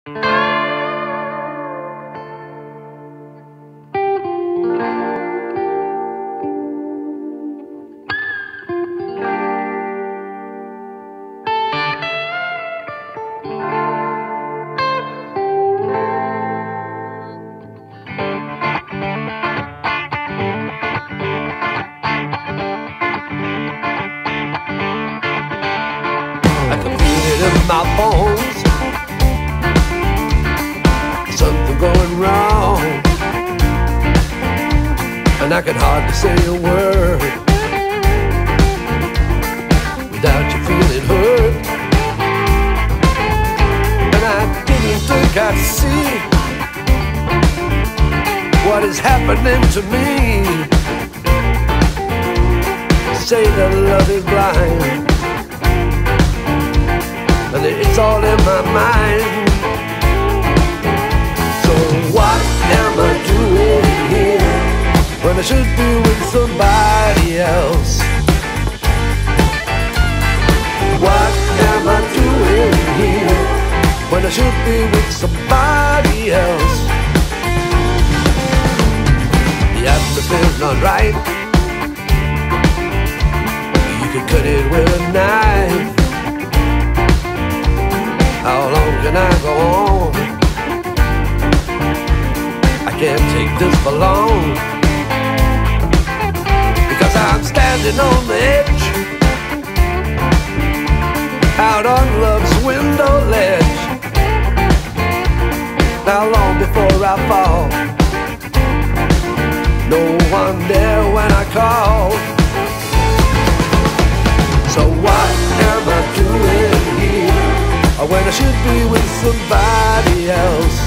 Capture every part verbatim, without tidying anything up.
My bones, something going wrong, and I can hardly say a word without you feeling hurt. And I didn't think I'd see what is happening to me. Say that love is blind, and it's all in my mind. So what am I doing here when I should be with somebody else? What am I doing here when I should be with somebody else? The atmosphere's not right. You could cut it with a knife. How long can I go on? I can't take this for long, because I'm standing on the edge, out on love's window ledge. Now long before I fall, no one there when I call. So what am I doing here when I should be with somebody else?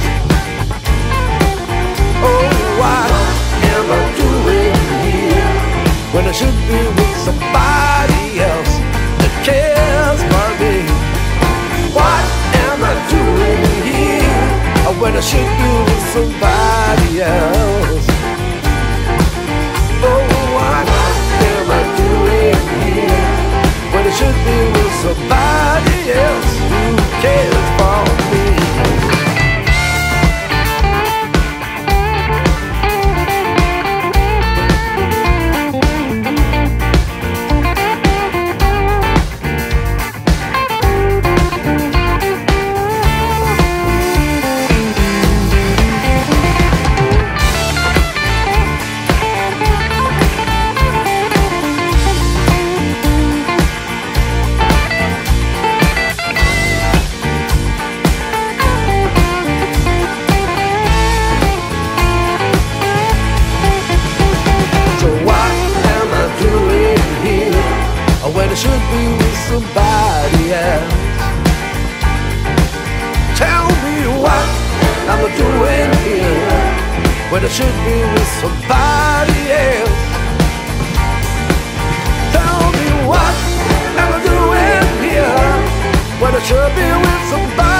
Oh, what am I doing here when I should be with somebody else that cares for me? What am I doing here when I should be with somebody else? Oh, what am I doing here when I should be with somebody else who cares for me? When I should be with somebody else. Tell me what I'm doing here when I should be with somebody else. Tell me what I'm doing here when I should be with somebody else.